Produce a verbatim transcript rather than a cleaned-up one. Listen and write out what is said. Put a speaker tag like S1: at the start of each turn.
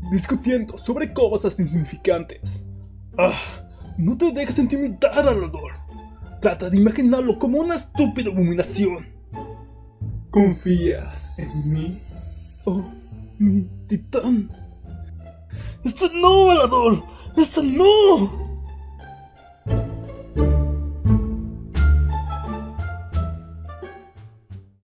S1: discutiendo sobre cosas insignificantes. Ah, no te dejes intimidar, Alador. Trata de imaginarlo como una estúpida abominación. ¿Confías en mí? Oh, mi titán. ¡Este no, Alador! ¡Este no!